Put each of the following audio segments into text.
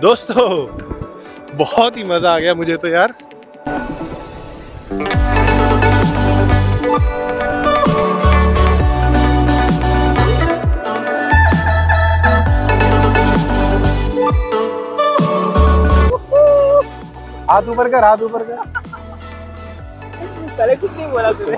दोस्तों बहुत ही मजा आ गया मुझे तो यार। हाथ ऊपर कर, हाथ ऊपर कर। पहले कुछ नहीं बोला तूने।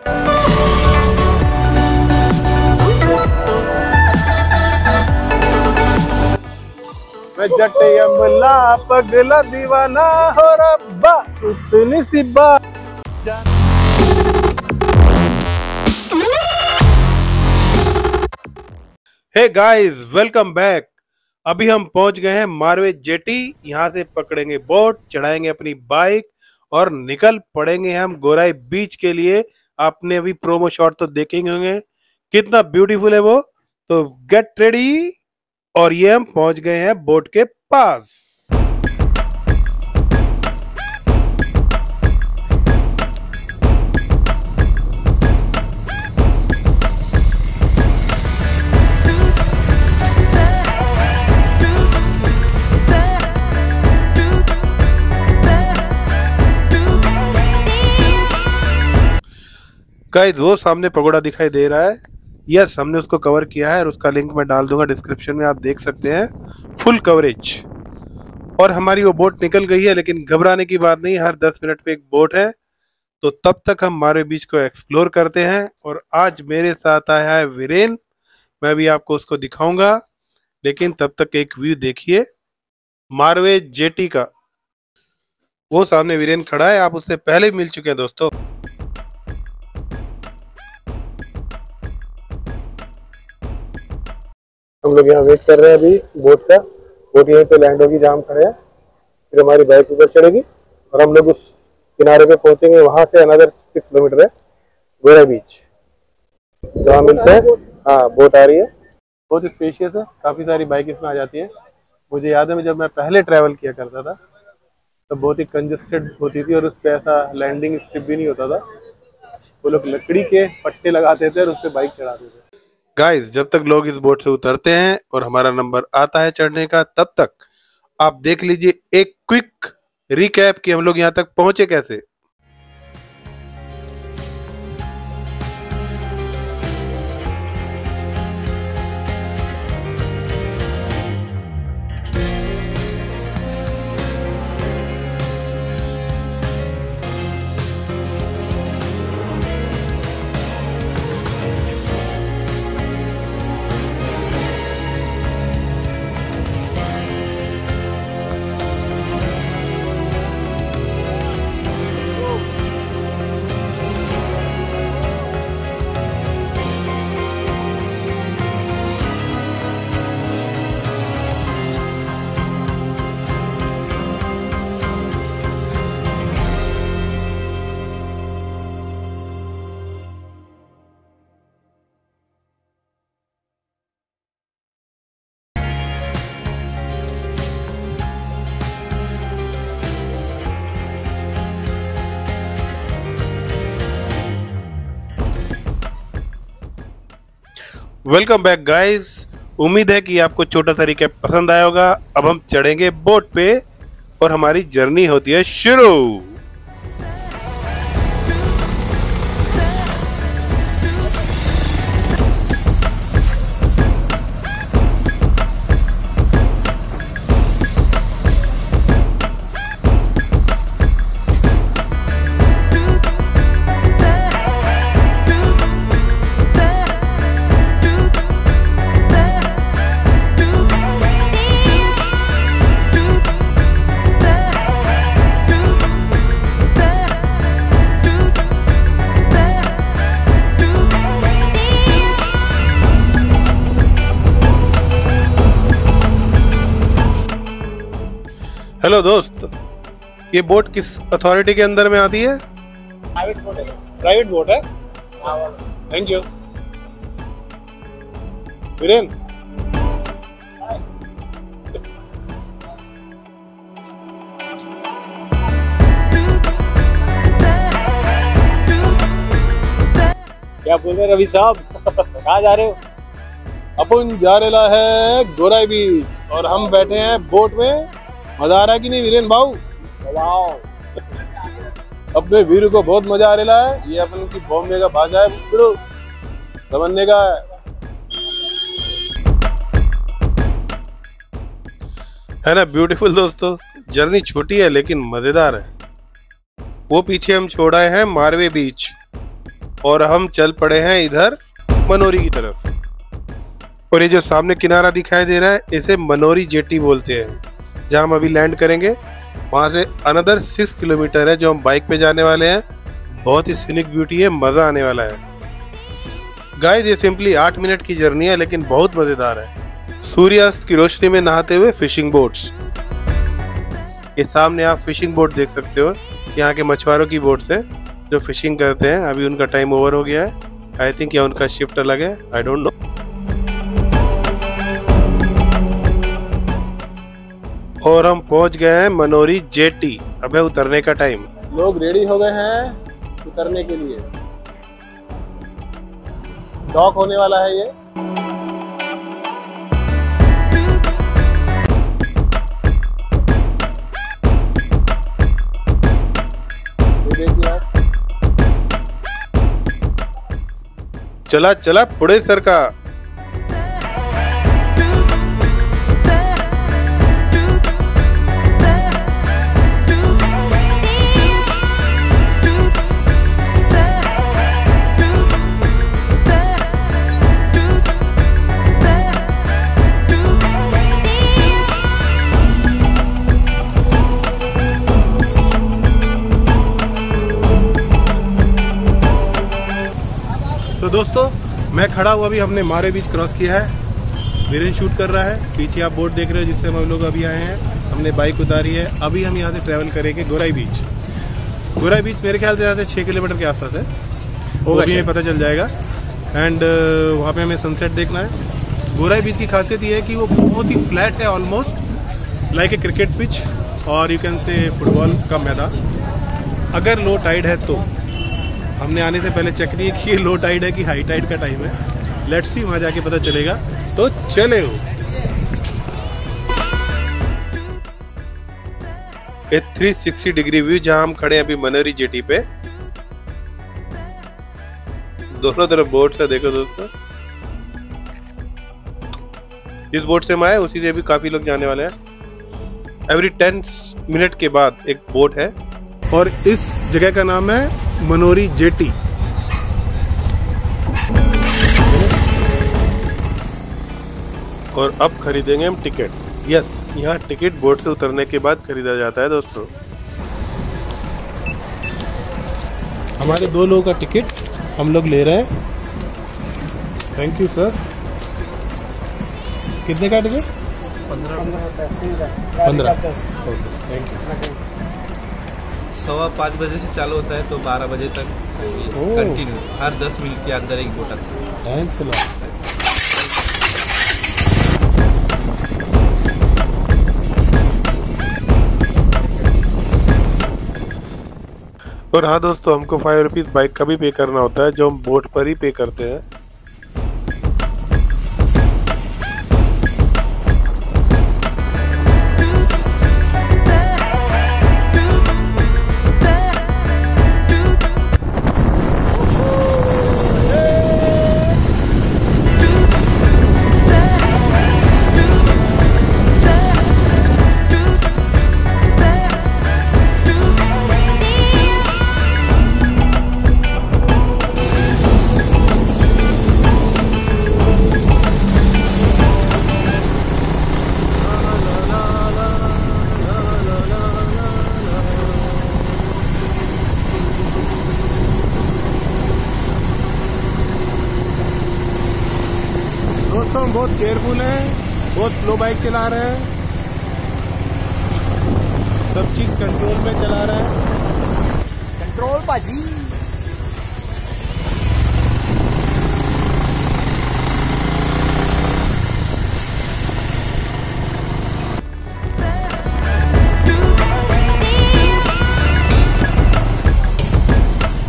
मैं जटे अमला पगला दीवाना हो रब्बा उतनी सी बात। Hey guys, welcome back. अभी हम पहुंच गए हैं मारवे जेटी। यहाँ से पकड़ेंगे बोट, चढ़ाएंगे अपनी बाइक और निकल पड़ेंगे हम गोराई बीच के लिए। आपने अभी प्रोमो शॉट तो देखेंगे होंगे, कितना ब्यूटीफुल है वो। तो गेट रेडी। और ये हम पहुंच गए हैं बोट के पास। गाइस, वो सामने पगोड़ा दिखाई दे रहा है। यस, हमने उसको कवर किया है और उसका लिंक मैं डाल दूंगा डिस्क्रिप्शन में, आप देख सकते हैं फुल कवरेज। और हमारी वो बोट निकल गई है, लेकिन घबराने की बात नहीं, हर 10 मिनट पे एक बोट है। तो तब तक हम मारवे बीच को एक्सप्लोर करते हैं। और आज मेरे साथ आया है वीरेन, मैं भी आपको उसको दिखाऊंगा, लेकिन तब तक एक व्यू देखिए मारवे जेटी का। वो सामने वीरेन खड़ा है, आप उससे पहले मिल चुके हैं दोस्तों। हम लोग यहाँ वेट कर रहे हैं अभी बोट का। बोट यहीं पे लैंड होगी जहाँ हम खड़े हैं, फिर हमारी बाइक ऊपर चढ़ेगी और हम लोग उस किनारे पे पहुंचेंगे। वहां से अनदर 6 किलोमीटर है गोरा बीच, जहाँ मिलते हैं। हाँ, बोट आ रही है, बहुत स्पेशियस है, काफी सारी बाइक इसमें आ जाती है। मुझे याद है, जब मैं पहले ट्रैवल किया करता था तो बहुत ही कंजस्टेड होती थी और उस पर ऐसा लैंडिंग स्ट्रिप भी नहीं होता था। वो लोग लकड़ी के पट्टे लगाते थे और उस पर बाइक चढ़ाते थे। गाइस, जब तक लोग इस बोट से उतरते हैं और हमारा नंबर आता है चढ़ने का, तब तक आप देख लीजिए एक क्विक रिकैप कि हम लोग यहाँ तक पहुंचे कैसे। वेलकम बैक गाइस, उम्मीद है कि आपको छोटा सा रिकैप पसंद आया होगा। अब हम चढ़ेंगे बोट पे और हमारी जर्नी होती है शुरू। हेलो दोस्त, ये बोट किस अथॉरिटी के अंदर में आती है? प्राइवेट बोट है। प्राइवेट बोट है। Thank you Viren. क्या बोल रहे रवि साहब? कहाँ जा रहे हो? अपन जा रेला है गोराई बीच और हम बैठे हैं बोट में। मजा आ रहा है कि नहीं वीरेन भाऊ? अपने वीर को बहुत मजा आ रहा है। ये अपन की बॉम्बे का भाषा है, समझने का है ना। ब्यूटीफुल दोस्तों, जर्नी छोटी है लेकिन मजेदार है। वो पीछे हम छोड़ आए हैं मारवे बीच और हम चल पड़े हैं इधर मनोरी की तरफ। और ये जो सामने किनारा दिखाई दे रहा है इसे मनोरी जेटी बोलते हैं, जहां हम अभी लैंड करेंगे। वहां से अनदर 6 किलोमीटर है जो हम बाइक पे जाने वाले हैं। बहुत ही सीनिक ब्यूटी है, मजा आने वाला है गाइस। ये सिंपली 8 मिनट की जर्नी है लेकिन बहुत मजेदार है। सूर्यास्त की रोशनी में नहाते हुए फिशिंग बोट्स। ये सामने आप फिशिंग बोट देख सकते हो, यहाँ के मछुआरों की बोट्स है जो फिशिंग करते हैं। अभी उनका टाइम ओवर हो गया है आई थिंक, या उनका शिफ्ट अलग है, आई डोंट नो। और हम पहुंच गए हैं मनोरी जेटी। अब है उतरने का टाइम। लोग रेडी हो गए हैं उतरने के लिए। डॉक होने वाला है ये। देखिए आप, चला चला पुणे सर का। तो दोस्तों मैं खड़ा हूँ, अभी हमने मारे बीच क्रॉस किया है। वीरेन शूट कर रहा है। पीछे आप बोट देख रहे हो जिससे हम लोग अभी आए हैं। हमने बाइक उतारी है। अभी हम यहाँ से ट्रैवल करेंगे गोराई बीच। गोराई बीच मेरे ख्याल से यहाँ से 6 किलोमीटर के आसपास है, वो भी हमें पता चल जाएगा। एंड वहाँ पे हमें सनसेट देखना है। गोराई बीच की खासियत ये है कि वो बहुत ही फ्लैट है, almost like a cricket pitch और यू कैन से फुटबॉल का मैदान। अगर लो टाइड है तो हमने आने से पहले चेक नहीं कि ये लो टाइड है कि हाई टाइड का टाइम है। लेट्स सी, वहां जाके पता चलेगा। तो चले हो। एक 360 डिग्री व्यू जहां हम खड़े हैं अभी मनोरी जेटी पे। दोनों तरफ बोट्स है, देखो दोस्तों। जिस बोट से हम आए उसी से भी काफी लोग जाने वाले हैं। एवरी 10 मिनट के बाद एक बोट है और इस जगह का नाम है मनोरी जेटी। और अब खरीदेंगे हम टिकट। यस, यहाँ टिकट बोट से उतरने के बाद खरीदा जाता है दोस्तों। हमारे 2 लोगों का टिकट हम लोग ले रहे हैं। Thank you sir. कितने का टिकट? 15। Okay, thank you. 5:15 बजे से चालू होता है तो 12 बजे तक कंटिन्यू, हर 10 मिनट के अंदर एक बोट आता है। Thanks a lot. और हाँ दोस्तों, हमको 5 रुपीज बाइक का भी पे करना होता है जो हम बोट पर ही पे करते हैं। दोस्तों हम बहुत केयरफुल हैं, बहुत स्लो बाइक चला रहे हैं, सब चीज कंट्रोल में चला रहे हैं। कंट्रोल पाजी।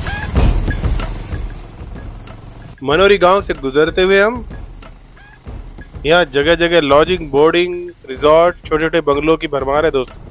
मनोरी गांव से गुजरते हुए हम यहाँ जगह जगह लॉजिंग, बोर्डिंग, रिजॉर्ट, छोटे छोटे बंगलों की भरमार है दोस्तों।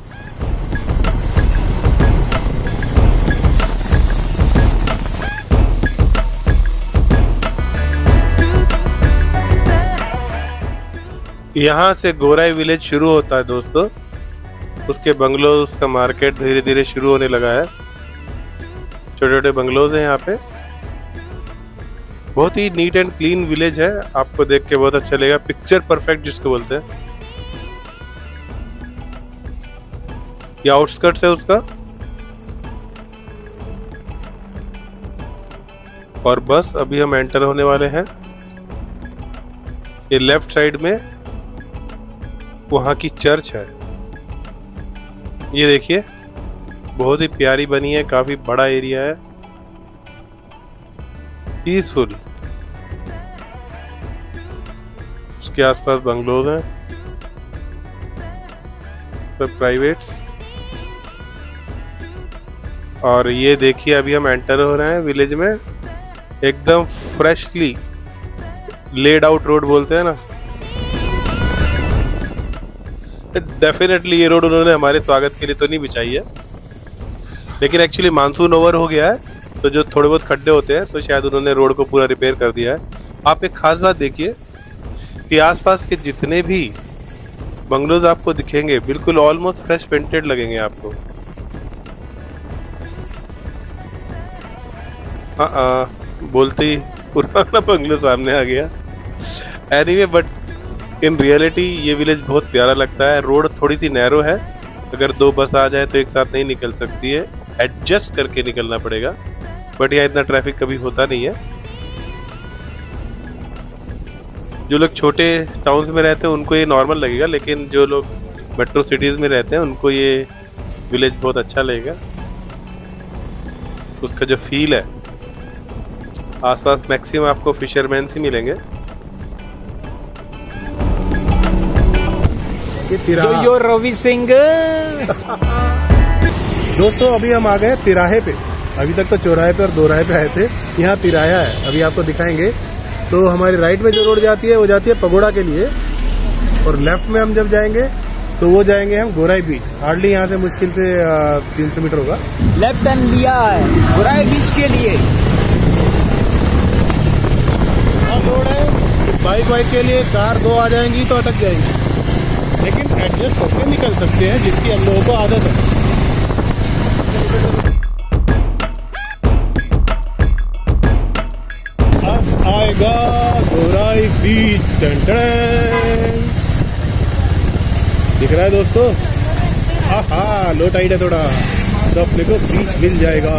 यहाँ से गोराई विलेज शुरू होता है दोस्तों। उसके बंगलोज, उसका मार्केट धीरे धीरे शुरू होने लगा है। छोटे छोटे बंगलोज हैं यहाँ पे। बहुत ही नीट एंड क्लीन विलेज है, आपको देख के बहुत अच्छा लगेगा। पिक्चर परफेक्ट जिसको बोलते हैं। ये आउटस्कर्ट्स है उसका। और बस अभी हम एंटर होने वाले हैं। ये लेफ्ट साइड में वहाँ की चर्च है। ये देखिए, बहुत ही प्यारी बनी है, काफी बड़ा एरिया है, पीसफुल। उसके आसपास बंगलोज हैं, सब प्राइवेट्स। और ये देखिए, अभी हम एंटर हो रहे हैं विलेज में। एकदम फ्रेशली लेड आउट रोड बोलते हैं ना, डेफिनेटली ये रोड उन्होंने हमारे स्वागत के लिए तो नहीं बिछाई है, लेकिन एक्चुअली मानसून ओवर हो गया है, तो जो थोड़े बहुत खड्डे होते हैं तो शायद उन्होंने रोड को पूरा रिपेयर कर दिया है। आप एक खास बात देखिए कि आसपास के जितने भी बंगलोज आपको दिखेंगे बिल्कुल ऑलमोस्ट फ्रेश पेंटेड लगेंगे आपको। बोलते ही पुराना बंगलो सामने आ गया। एनीवे, बट इन रियलिटी ये विलेज बहुत प्यारा लगता है। रोड थोड़ी सी नैरो है, अगर दो बस आ जाए तो एक साथ नहीं निकल सकती है, एडजस्ट करके निकलना पड़ेगा। बट यहाँ इतना ट्रैफिक कभी होता नहीं है। जो लोग छोटे टाउन्स में रहते हैं उनको ये नॉर्मल लगेगा, लेकिन जो लोग मेट्रो सिटीज में रहते हैं उनको ये विलेज बहुत अच्छा लगेगा। उसका जो फील है, आसपास मैक्सिमम आपको फिशरमैन ही मिलेंगे। यो रवि सिंह। दोस्तों, अभी हम आ गए तिराहे पे। अभी तक तो चौराहे पे और दोराहे पे आए थे, यहाँ तिराहा है, अभी आपको दिखाएंगे। तो हमारी राइट में जो रोड जाती है वो जाती है पगोड़ा के लिए, और लेफ्ट में हम जब जाएंगे तो वो जाएंगे हम गोराई बीच। हार्डली यहाँ से मुश्किल से 300 मीटर होगा। लेफ्ट टर्न लिया है गोराई बीच के लिए। रोड है, बाइक के लिए कार दो आ जाएंगी तो अटक जाएंगी, लेकिन एडजस्ट करके निकल सकते हैं, जिसकी हम लोगों को आदत है। अब आएगा गोराई बीच। दिख रहा है दोस्तों? हाँ, लो टाइड है थोड़ा, तो अपने को बीच मिल जाएगा।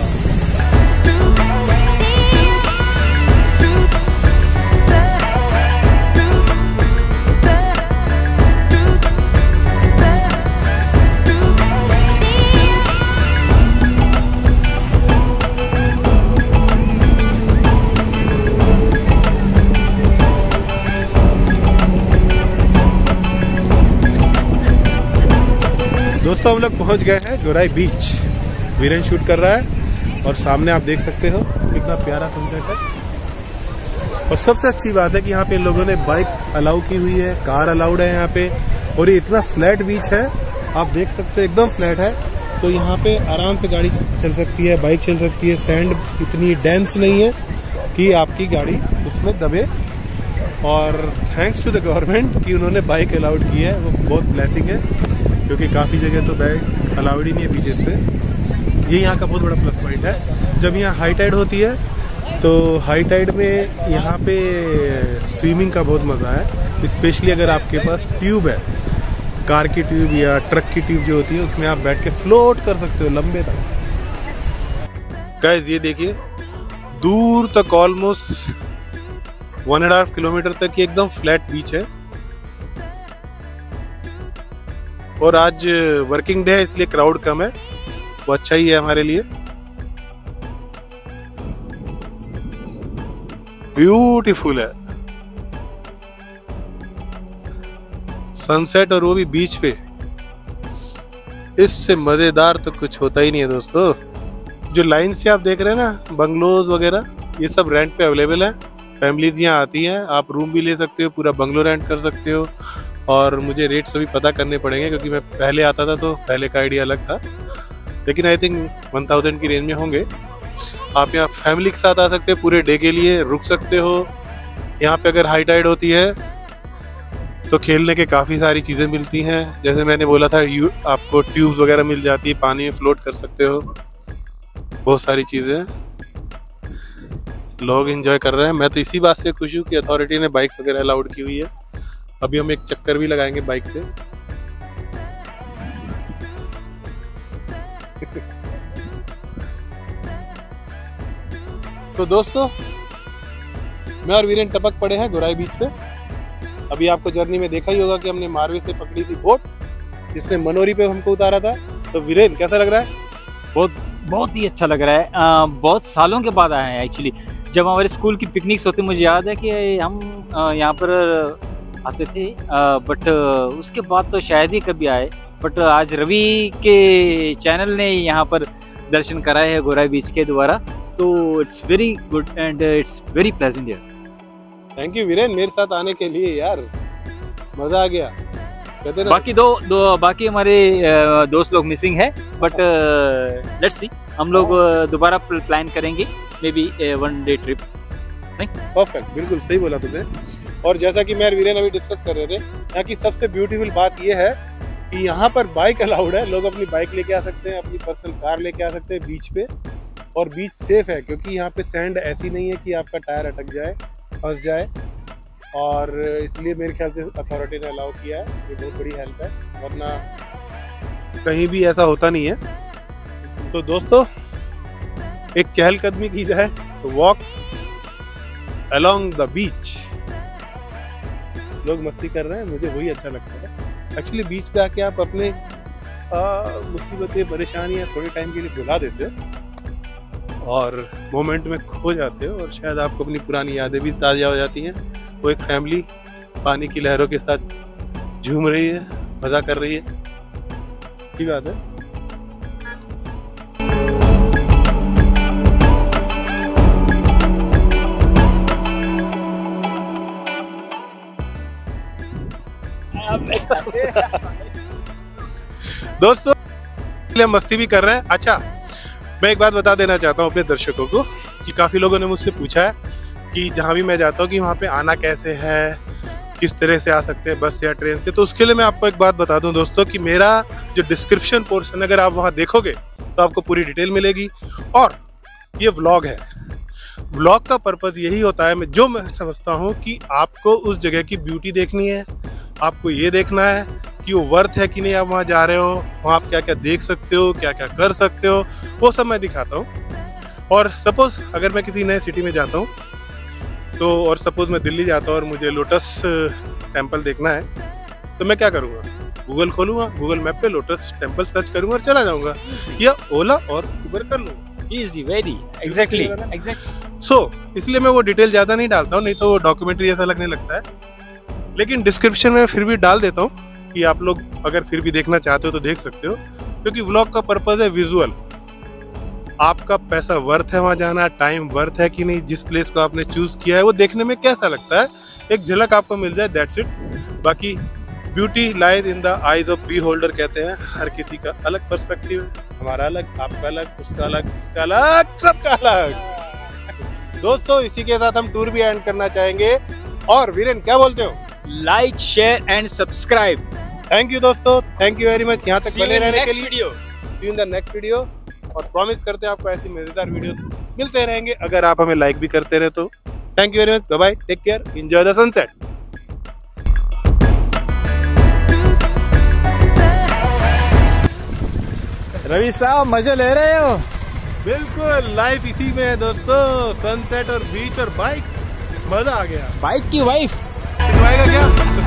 दोस्तों, हम लोग पहुंच गए हैं गोराई बीच। वीरेन शूट कर रहा है और सामने आप देख सकते हो कितना प्यारा सनसेट है। और सबसे अच्छी बात है कि यहाँ पे इन लोगों ने बाइक अलाउ की हुई है, कार अलाउड है यहाँ पे। और ये इतना फ्लैट बीच है, आप देख सकते हो, एकदम फ्लैट है। तो यहाँ पे आराम से गाड़ी चल सकती है, बाइक चल सकती है। सैंड इतनी डेंस नहीं है कि आपकी गाड़ी उसमें दबे। और थैंक्स टू द गवर्नमेंट कि उन्होंने बाइक अलाउड की है, वो बहुत ब्लेसिंग है, क्योंकि काफ़ी जगह तो बाइक अलाउड ही नहीं है बीचेस पे। ये यहाँ का बहुत बड़ा प्लस पॉइंट है। जब यहाँ हाई टाइड होती है तो हाई टाइड में यहाँ पे स्विमिंग का बहुत मज़ा है, स्पेशली अगर आपके पास ट्यूब है, कार की ट्यूब या ट्रक की ट्यूब जो होती है, उसमें आप बैठ के फ्लोट कर सकते हो लंबे तक। गाइस, ये देखिए, दूर तक ऑलमोस्ट 1.5 किलोमीटर तक ये एकदम फ्लैट बीच है। और आज वर्किंग डे है, इसलिए क्राउड कम है, वो अच्छा ही है हमारे लिए। ब्यूटीफुल है सनसेट, और वो भी बीच पे। इससे मजेदार तो कुछ होता ही नहीं है दोस्तों। जो लाइन से आप देख रहे हैं ना, बंगलोज वगैरह, ये सब रेंट पे अवेलेबल है। फैमिलीज यहाँ आती हैं, आप रूम भी ले सकते हो, पूरा बंगलो रेंट कर सकते हो। और मुझे रेट्स अभी पता करने पड़ेंगे क्योंकि मैं पहले आता था तो पहले का आइडिया अलग था, लेकिन आई थिंक 1000 की रेंज में होंगे। आप यहाँ फैमिली के साथ आ सकते हो, पूरे डे के लिए रुक सकते हो। यहाँ पे अगर हाई टाइड होती है तो खेलने के काफ़ी सारी चीज़ें मिलती हैं, जैसे मैंने बोला था आपको ट्यूब्स वगैरह मिल जाती है, पानी में फ्लोट कर सकते हो, बहुत सारी चीज़ें लोग एंजॉय कर रहे हैं। मैं तो इसी बात से खुश हूँ कि अथॉरिटी ने बाइक्स वगैरह अलाउड की हुई है। अभी हम एक चक्कर भी लगाएंगे बाइक से। तो दोस्तों, मैं और वीरेन टपक पड़े हैं गोराई बीच पे। अभी आपको जर्नी में देखा ही होगा कि हमने मारवे से पकड़ी थी बोट, जिसने मनोरी पे हमको उतारा था। तो वीरेन कैसा लग रहा है? बहुत ही अच्छा लग रहा है। बहुत सालों के बाद आए हैं एक्चुअली। जब हमारे स्कूल की पिकनिक्स होती, मुझे याद है कि हम यहाँ पर आते थे, बट उसके बाद तो शायद ही कभी आए। बट आज रवि के चैनल ने यहाँ पर दर्शन कराए हैं गोराई बीच के द्वारा, तो it's very good and it's very pleasant here. Thank you Viren मेरे साथ आने के लिए, यार मजा आ गया। कहते ना, बाकी हमारे दोस्त लोग मिसिंग है, बट लेट्स सी, हम लोग दोबारा प्लान करेंगे, maybe 1 day trip. Perfect, बिल्कुल सही बोला तुमने। और जैसा कि मैं और वीरेन अभी डिस्कस कर रहे थे, यहाँ की सबसे ब्यूटीफुल बात यह है कि यहाँ पर बाइक अलाउड है। लोग अपनी बाइक लेके आ सकते हैं, अपनी पर्सनल कार लेके आ सकते हैं बीच पे, और बीच सेफ है क्योंकि यहाँ पे सैंड ऐसी नहीं है कि आपका टायर अटक जाए, फंस जाए, और इसलिए मेरे ख्याल से अथॉरिटी ने अलाउ किया है। ये बहुत बड़ी हेल्प है, वरना कहीं भी ऐसा होता नहीं है। तो दोस्तों, एक चहलकदमी की जाए तो वॉक अलोंग द बीच। लोग मस्ती कर रहे हैं, मुझे वही अच्छा लगता है। एक्चुअली बीच पे आके आप अपने मुसीबतें, परेशानियां थोड़े टाइम के लिए भुला देते हो और मोमेंट में खो जाते हो, और शायद आपको अपनी पुरानी यादें भी ताज़ा हो जाती हैं। वो एक फैमिली पानी की लहरों के साथ झूम रही है, मज़ा कर रही है। ठीक बात है। दोस्तों, हम मस्ती भी कर रहे हैं। अच्छा, मैं एक बात बता देना चाहता हूँ अपने दर्शकों को कि काफ़ी लोगों ने मुझसे पूछा है कि जहाँ भी मैं जाता हूँ कि वहाँ पे आना कैसे है, किस तरह से आ सकते हैं, बस या ट्रेन से। तो उसके लिए मैं आपको एक बात बता दूँ दोस्तों कि मेरा जो डिस्क्रिप्शन पोर्शन, अगर आप वहाँ देखोगे तो आपको पूरी डिटेल मिलेगी। और ये व्लॉग है, व्लॉग का पर्पज़ यही होता है, मैं समझता हूँ कि आपको उस जगह की ब्यूटी देखनी है, आपको ये देखना है कि वो वर्थ है कि नहीं। आप वहाँ जा रहे हो, वहाँ आप क्या क्या देख सकते हो, क्या क्या कर सकते हो, वो सब मैं दिखाता हूँ। और सपोज़ अगर मैं किसी नए सिटी में जाता हूँ तो, और सपोज़ मैं दिल्ली जाता हूँ और मुझे लोटस टेम्पल देखना है, तो मैं क्या करूँगा? गूगल खोलूँगा, गूगल मैप पे लोटस टेम्पल सर्च करूँगा और चला जाऊँगा, या ओला और उबर कर लूँगा। Easy, very exactly. सो इसलिए मैं वो डिटेल ज़्यादा नहीं डालता हूँ, नहीं तो वो डॉक्यूमेंट्री ऐसा लगने लगता है। लेकिन डिस्क्रिप्शन में फिर भी डाल देता हूँ कि आप लोग अगर फिर भी देखना चाहते हो तो देख सकते हो, क्योंकि व्लॉग का पर्पज़ है विजुअल। आपका पैसा वर्थ है वहाँ जाना, टाइम वर्थ है कि नहीं, जिस प्लेस को आपने चूज किया है वो देखने में कैसा लगता है, एक झलक आपको मिल जाए, दैट्स इट। बाकी beauty lies in the eyes of beholder कहते हैं। हर किसी का अलग पर्सपेक्टिव है, हमारा अलग, आपका अलग, उसका अलग, इसका अलग, सबका अलग। दोस्तों, इसी के साथ हम टूर भी एंड करना चाहेंगे। और वीरेन क्या बोलते हो? Like, share and subscribe. Thank you दोस्तों, थैंक यू वेरी मच यहाँ तक बने रहने के लिए। Video, see you in the next video. और प्रॉमिस करते हैं आपको ऐसी मजेदार वीडियो मिलते रहेंगे अगर आप हमें लाइक भी करते रहे तो। Thank you very much, bye bye, take care, enjoy the sunset. Ravi साहब मजे ले रहे हो? बिल्कुल, लाइफ इसी में है दोस्तों, सनसेट और बीच और बाइक, मजा आ गया। बाइक की वाइफ क्या?